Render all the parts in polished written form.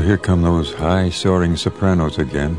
here come those high-soaring sopranos again,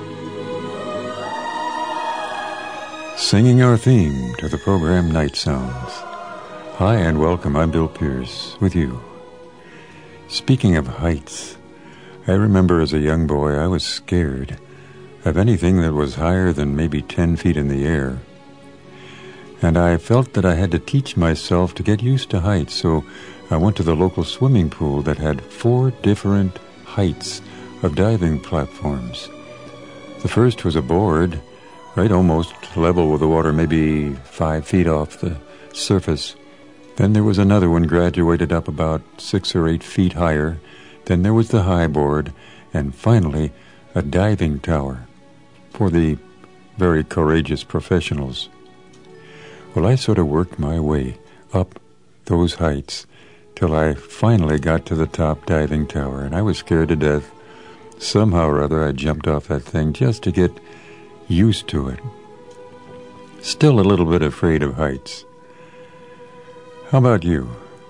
singing our theme to the program Nightsounds. Hi and welcome, I'm Bill Pearce with you. Speaking of heights, I remember as a young boy I was scared of anything that was higher than maybe 10 feet in the air. And I felt that I had to teach myself to get used to heights, so I went to the local swimming pool that had 4 different heights of diving platforms. The first was a board, right almost level with the water, maybe 5 feet off the surface. Then there was another one graduated up about 6 or 8 feet higher. Then there was the high board, and finally a diving tower for the very courageous professionals. Well, I sort of worked my way up those heights till I finally got to the top diving tower, and I was scared to death. Somehow or other I jumped off that thing just to get used to it. Still a little bit afraid of heights. How about you?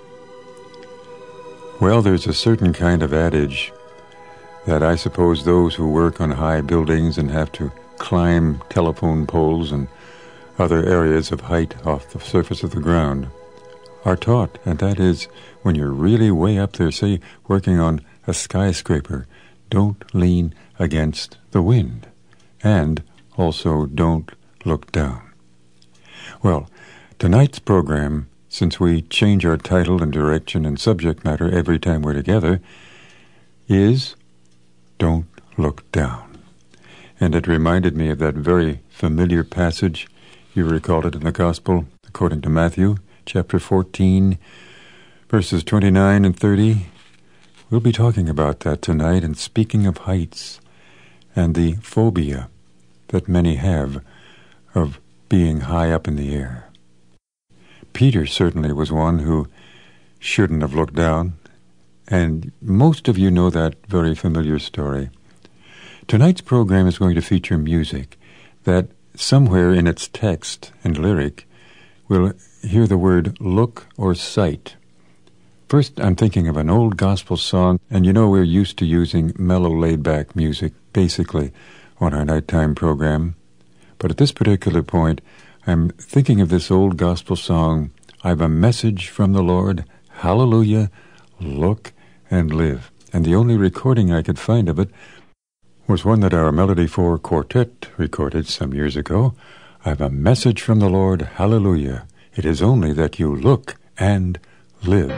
Well, there's a certain kind of adage that I suppose those who work on high buildings and have to climb telephone poles and other areas of height off the surface of the ground are taught, and that is, when you're really way up there, say working on a skyscraper, don't lean against the wind, and also don't look down. Well, tonight's program, since we change our title and direction and subject matter every time we're together, is Don't Look Down. And it reminded me of that very familiar passage. You recalled it in the Gospel according to Matthew, chapter 14, verses 29 and 30. We'll be talking about that tonight, and speaking of heights and the phobia that many have of being high up in the air. Peter certainly was one who shouldn't have looked down, and most of you know that very familiar story. Tonight's program is going to feature music that somewhere in its text and lyric we'll hear the word look or sight. First, I'm thinking of an old gospel song, and you know we're used to using mellow, laid-back music, basically, on our nighttime program. But at this particular point, I'm thinking of this old gospel song, I've a message from the Lord, hallelujah, look and live. And the only recording I could find of it was one that our Melody 4 Quartet recorded some years ago. I've a message from the Lord, hallelujah. It is only that you look and live.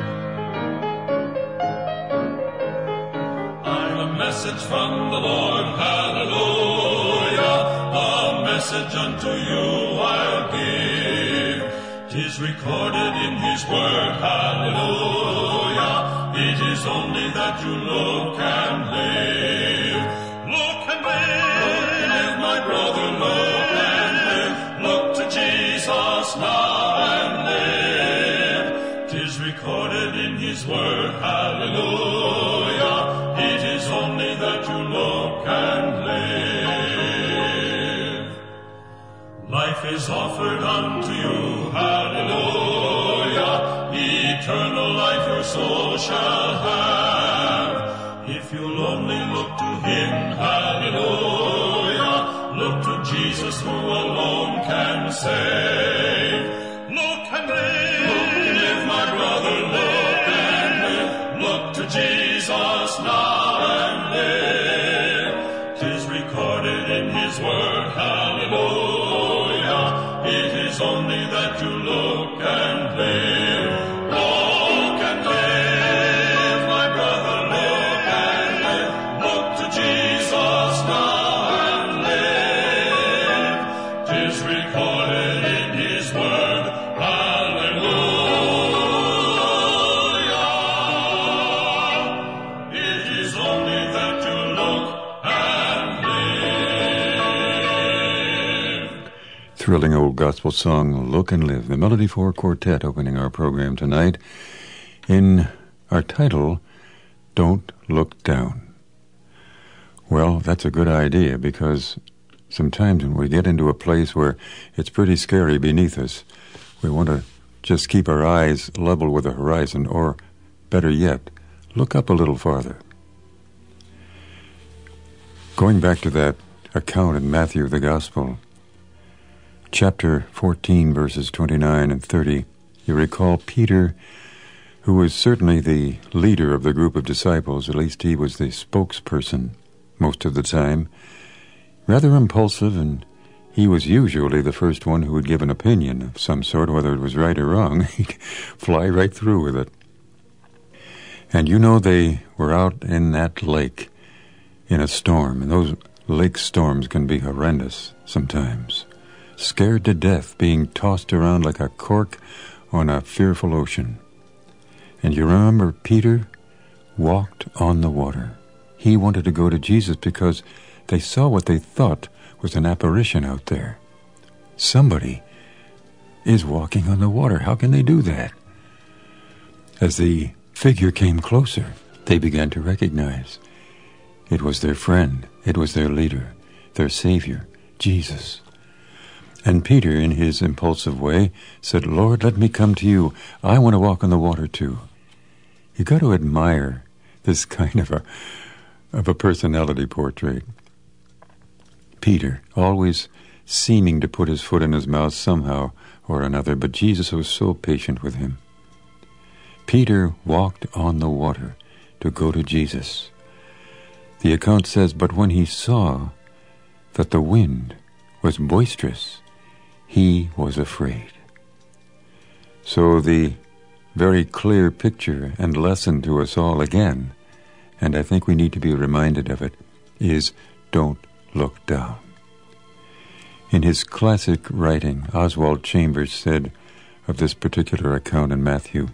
I've a message from the Lord, hallelujah. A message unto you I'll give. 'Tis recorded in His word, hallelujah. It is only that you look and live. Look and live, my brother, look and live. Look to Jesus now and live. 'Tis recorded in His word, hallelujah. It is only that you look and live. Life is offered unto you, hallelujah. Eternal life your soul shall have. If you'll only look to Him, hallelujah. Look to Jesus who alone can save. Look and live, my brother, look and live. Look to Jesus now and live. 'Tis recorded in His word, hallelujah. It is only that you look and live. Look and live, my brother, look and live. Look to Jesus now and live. 'Tis recorded in His word, hallelujah. It is only that you look and live. Thrilling old gospel song, Look and Live, the Melody 4 Quartet opening our program tonight in our title, Don't Look Down. Well, that's a good idea, because sometimes when we get into a place where it's pretty scary beneath us, we want to just keep our eyes level with the horizon, or better yet, look up a little farther. Going back to that account in Matthew, the Gospel, chapter 14, verses 29 and 30, you recall Peter, who was certainly the leader of the group of disciples, at least he was the spokesperson most of the time, rather impulsive, and he was usually the first one who would give an opinion of some sort, whether it was right or wrong. He'd fly right through with it. And you know, they were out in that lake in a storm, and those lake storms can be horrendous sometimes. Scared to death, being tossed around like a cork on a fearful ocean. And you remember Peter walked on the water. He wanted to go to Jesus because they saw what they thought was an apparition out there. Somebody is walking on the water. How can they do that? As the figure came closer, they began to recognize it was their friend, it was their leader, their Savior, Jesus. And Peter, in his impulsive way, said, "Lord, let me come to you. I want to walk on the water too." You got to admire this kind of a personality portrait. Peter, always seeming to put his foot in his mouth somehow or another, but Jesus was so patient with him. Peter walked on the water to go to Jesus. The account says, but when he saw that the wind was boisterous, he was afraid. So the very clear picture and lesson to us all again, and I think we need to be reminded of it, is don't look down. In his classic writing, Oswald Chambers said of this particular account in Matthew,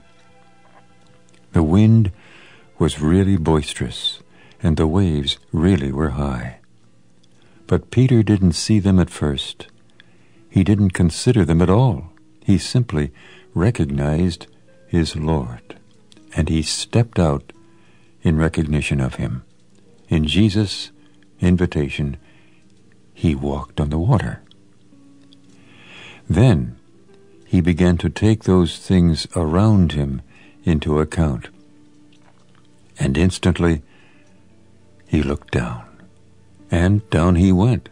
the wind was really boisterous, and the waves really were high. But Peter didn't see them at first. He didn't consider them at all. He simply recognized his Lord, and he stepped out in recognition of him. In Jesus' invitation, he walked on the water. Then he began to take those things around him into account, and instantly he looked down, and down he went.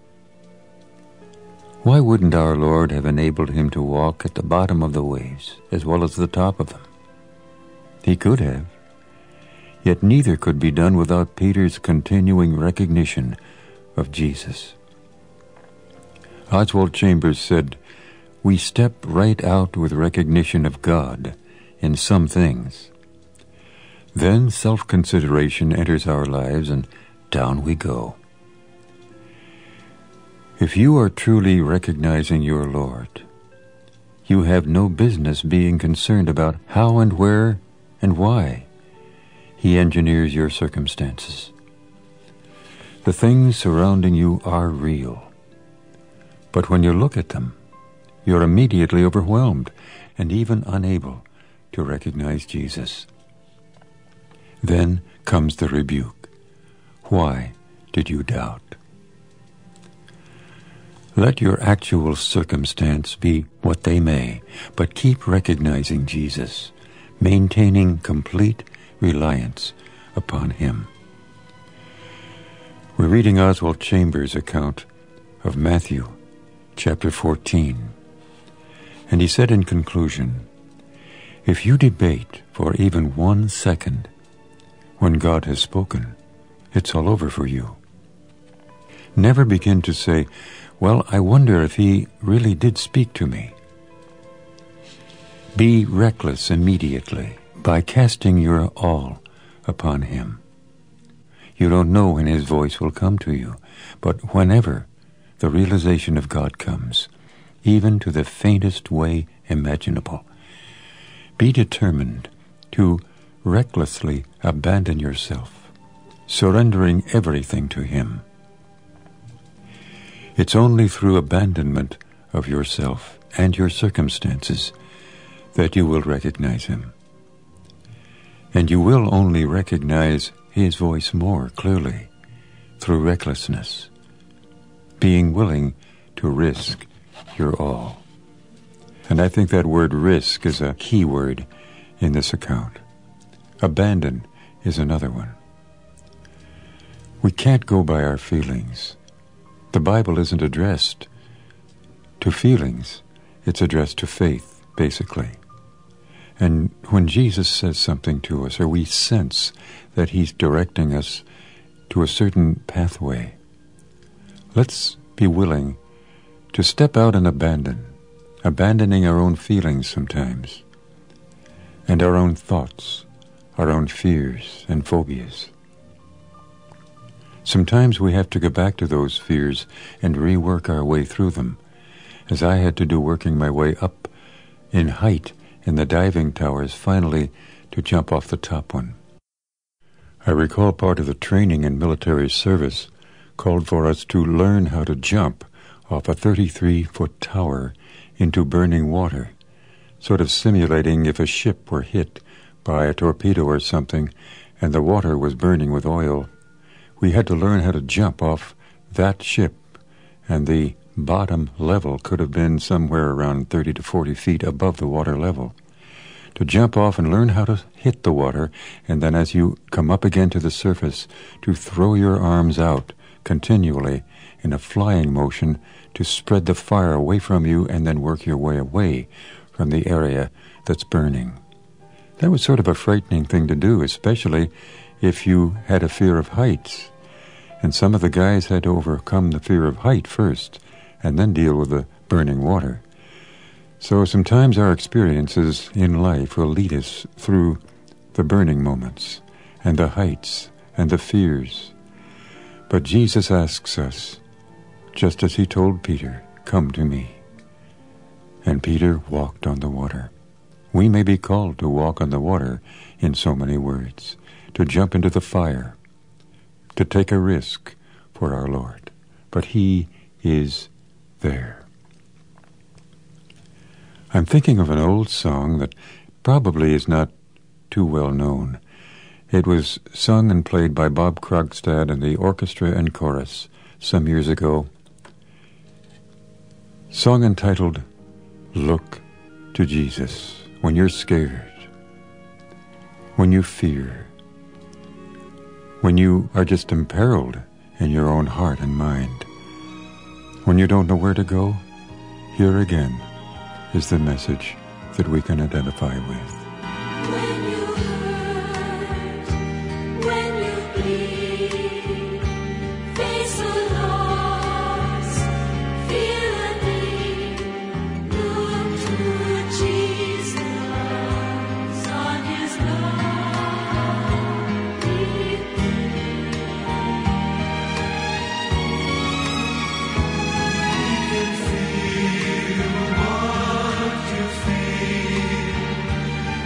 Why wouldn't our Lord have enabled him to walk at the bottom of the waves as well as the top of them? He could have. Yet neither could be done without Peter's continuing recognition of Jesus. Oswald Chambers said, we step right out with recognition of God in some things. Then self-consideration enters our lives, and down we go. If you are truly recognizing your Lord, you have no business being concerned about how and where and why He engineers your circumstances. The things surrounding you are real, but when you look at them, you're immediately overwhelmed and even unable to recognize Jesus. Then comes the rebuke. Why did you doubt? Let your actual circumstance be what they may, but keep recognizing Jesus, maintaining complete reliance upon Him. We're reading Oswald Chambers' account of Matthew chapter 14. And he said in conclusion, if you debate for even 1 second when God has spoken, it's all over for you. Never begin to say, well, I wonder if He really did speak to me. Be reckless immediately by casting your all upon Him. You don't know when His voice will come to you, but whenever the realization of God comes, even to the faintest way imaginable, be determined to recklessly abandon yourself, surrendering everything to Him. It's only through abandonment of yourself and your circumstances that you will recognize Him. And you will only recognize His voice more clearly through recklessness, being willing to risk your all. And I think that word risk is a key word in this account. Abandon is another one. We can't go by our feelings. The Bible isn't addressed to feelings. It's addressed to faith, basically. And when Jesus says something to us, or we sense that he's directing us to a certain pathway, let's be willing to step out and abandoning our own feelings sometimes, and our own thoughts, our own fears and phobias. Sometimes we have to go back to those fears and rework our way through them, as I had to do working my way up in height in the diving towers, finally to jump off the top one. I recall part of the training in military service called for us to learn how to jump off a 33-foot tower into burning water, sort of simulating if a ship were hit by a torpedo or something and the water was burning with oil. We had to learn how to jump off that ship, and the bottom level could have been somewhere around 30 to 40 feet above the water level. To jump off and learn how to hit the water, and then as you come up again to the surface, to throw your arms out continually in a flying motion to spread the fire away from you and then work your way away from the area that's burning. That was sort of a frightening thing to do, especially if you had a fear of heights. And some of the guys had to overcome the fear of height first and then deal with the burning water. So sometimes our experiences in life will lead us through the burning moments and the heights and the fears. But Jesus asks us, just as he told Peter, "Come to me." And Peter walked on the water. We may be called to walk on the water in so many words, to jump into the fire, to take a risk for our Lord. But he is there. I'm thinking of an old song that probably is not too well known. It was sung and played by Bob Krogstad and the orchestra and chorus some years ago. Song entitled, "Look to Jesus." When you're scared, when you fear, when you are just imperiled in your own heart and mind, when you don't know where to go, here again is the message that we can identify with. When you hurt, when you bleed, face a loss, feel a need, look to Jesus on his lonely field. He can feel what you feel.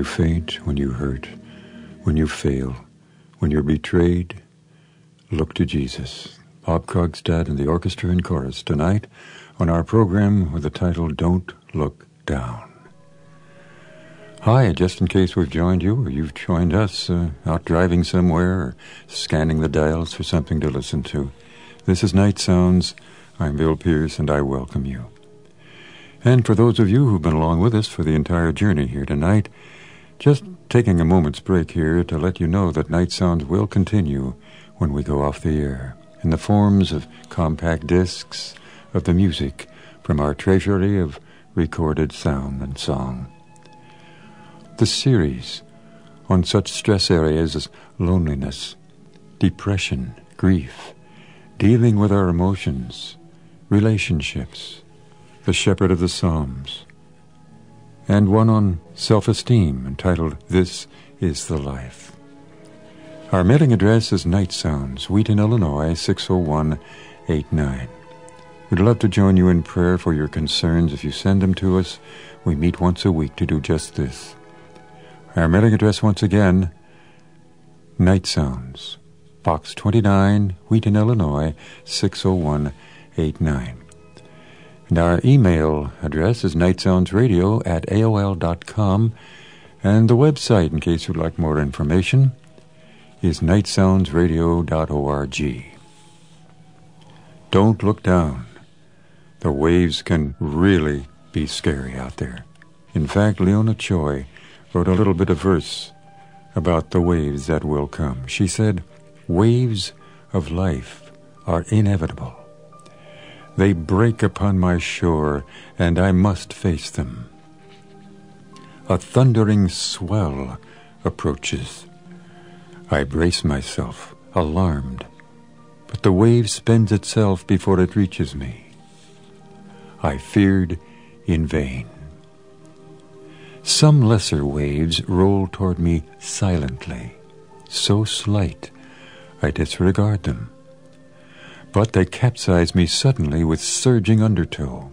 you faint, when you hurt, when you fail, when you're betrayed, look to Jesus. Bob Krogstad and the orchestra and chorus tonight on our program with the title Don't Look Down. Hi, just in case we've joined you or you've joined us out driving somewhere or scanning the dials for something to listen to. This is Nightsounds. I'm Bill Pearce and I welcome you. And for those of you who've been along with us for the entire journey here tonight, just taking a moment's break here to let you know that Nightsounds will continue when we go off the air in the forms of compact discs of the music from our treasury of recorded sound and song. The series on such stress areas as loneliness, depression, grief, dealing with our emotions, relationships, the Shepherd of the Psalms, and one on self-esteem entitled This is the Life. Our mailing address is Nightsounds, Wheaton, Illinois, 60189. We'd love to join you in prayer for your concerns. If you send them to us, we meet once a week to do just this. Our mailing address once again, Nightsounds, Box 29, Wheaton, Illinois, 60189. And our email address is nightsoundsradio@aol.com, and the website, in case you'd like more information, is nightsoundsradio.org. Don't look down. The waves can really be scary out there. In fact, Leona Choi wrote a little bit of verse about the waves that will come. She said, "Waves of life are inevitable. They break upon my shore, and I must face them. A thundering swell approaches. I brace myself, alarmed, but the wave spends itself before it reaches me. I feared in vain. Some lesser waves roll toward me silently, so slight I disregard them. But they capsize me suddenly with surging undertow.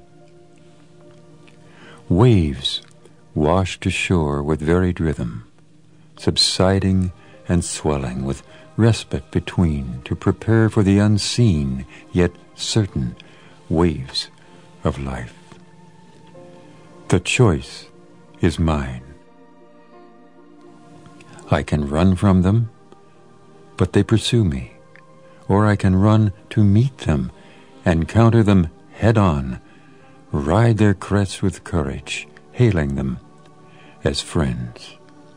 Waves wash to shore with varied rhythm, subsiding and swelling with respite between to prepare for the unseen yet certain waves of life. The choice is mine. I can run from them, but they pursue me. Or I can run to meet them and counter them head-on, ride their crests with courage, hailing them as friends.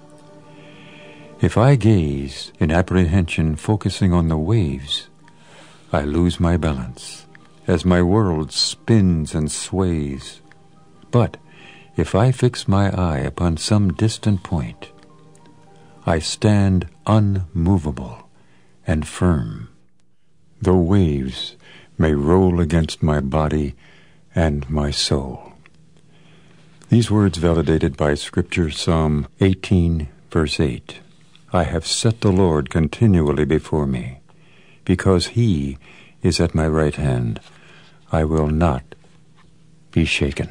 If I gaze in apprehension, focusing on the waves, I lose my balance as my world spins and sways. But if I fix my eye upon some distant point, I stand unmovable and firm. The waves may roll against my body and my soul." These words validated by Scripture, Psalm 18, verse 8. "I have set the Lord continually before me. Because he is at my right hand, I will not be shaken."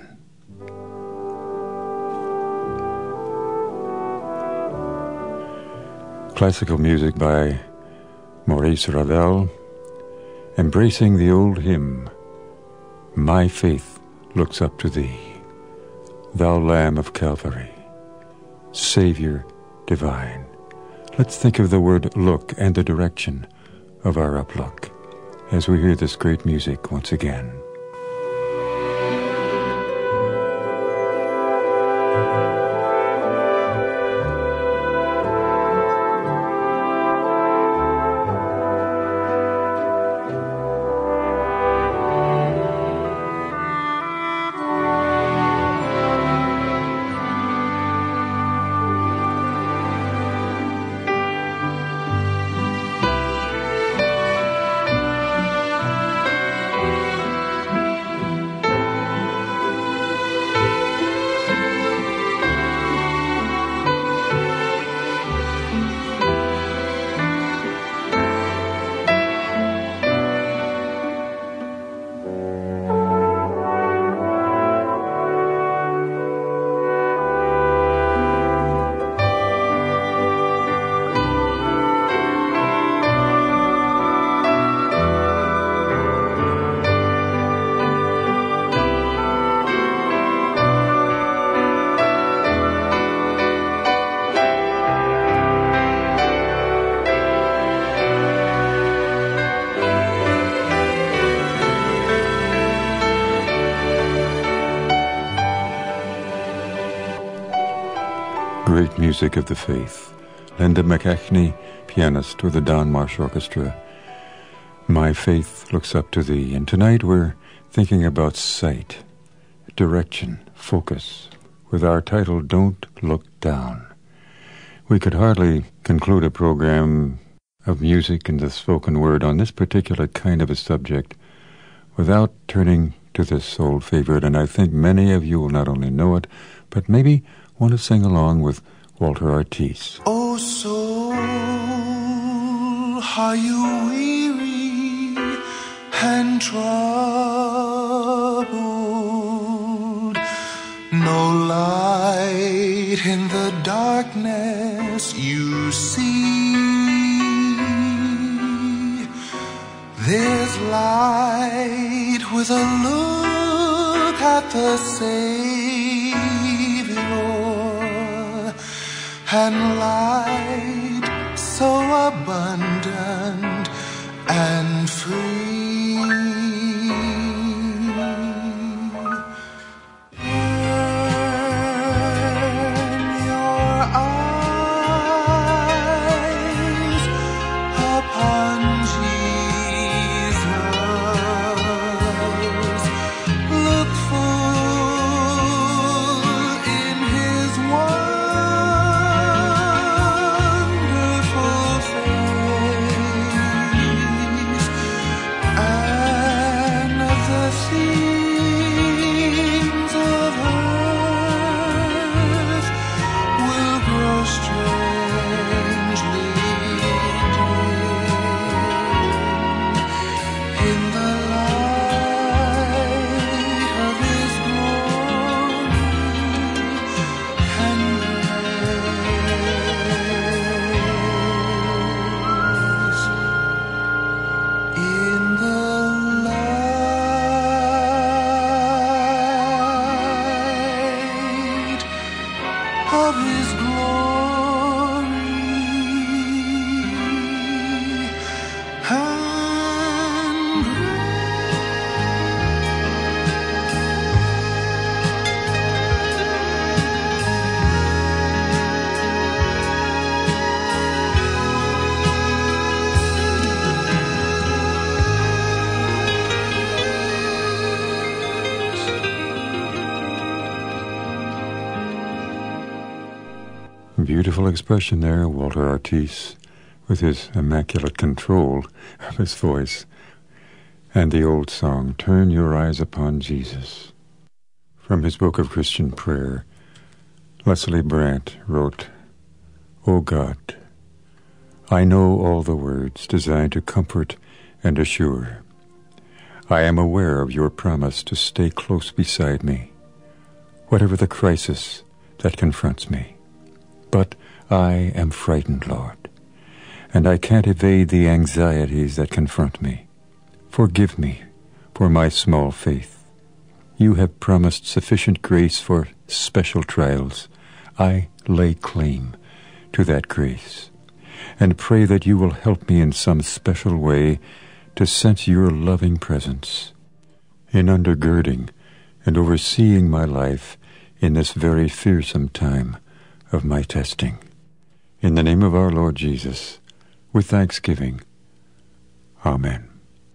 Classical music by Maurice Ravel, embracing the old hymn, "My faith looks up to thee, thou Lamb of Calvary, Savior divine." Let's think of the word look and the direction of our uplook as we hear this great music once again. music of the faith. Linda McKechnie, pianist with the Don Marsh Orchestra. My faith looks up to thee. And tonight we're thinking about sight, direction, focus, with our title, Don't Look Down. We could hardly conclude a program of music and the spoken word on this particular kind of a subject without turning to this old favorite, and I think many of you will not only know it, but maybe want to sing along with Walter Artis. Oh soul, are you weary and troubled? No light in the darkness you see. There's light with a look at the Savior, and light so abundant and free. Turn your eyes upon Jesus. Look full in His wonderful face, and the things of earth will grow strangely dim in the light of His glory and grace. In the light of His glory and Beautiful expression there, Walter Artis, with his immaculate control of his voice. And the old song, Turn Your Eyes Upon Jesus. From his book of Christian Prayer, Leslie Brandt wrote, O God, I know all the words designed to comfort and assure. I am aware of your promise to stay close beside me, whatever the crisis that confronts me. But I am frightened, Lord, and I can't evade the anxieties that confront me. Forgive me for my small faith. You have promised sufficient grace for special trials. I lay claim to that grace, and pray that you will help me in some special way to sense your loving presence in undergirding and overseeing my life in this very fearsome time of my testing. In the name of our Lord Jesus, with thanksgiving, Amen.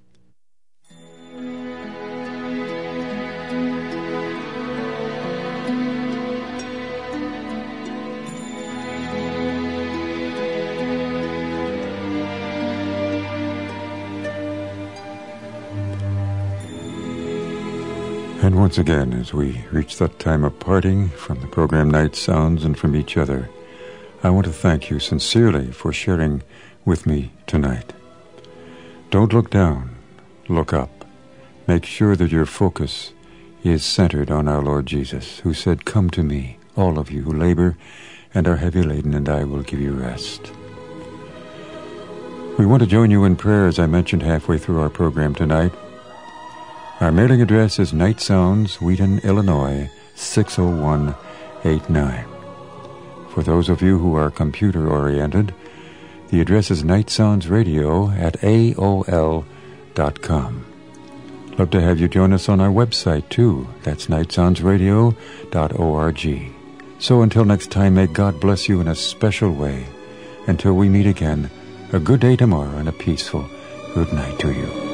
And once again, as we reach that time of parting from the program Nightsounds and from each other, I want to thank you sincerely for sharing with me tonight. Don't look down, look up. Make sure that your focus is centered on our Lord Jesus, who said, Come to me, all of you who labor and are heavy laden, and I will give you rest. We want to join you in prayer, as I mentioned halfway through our program tonight. Our mailing address is Nightsounds, Wheaton, Illinois, 60189. For those of you who are computer-oriented, the address is nightsoundsradio@aol.com. Love to have you join us on our website, too. That's nightsoundsradio.org. So until next time, may God bless you in a special way. Until we meet again, a good day tomorrow and a peaceful good night to you.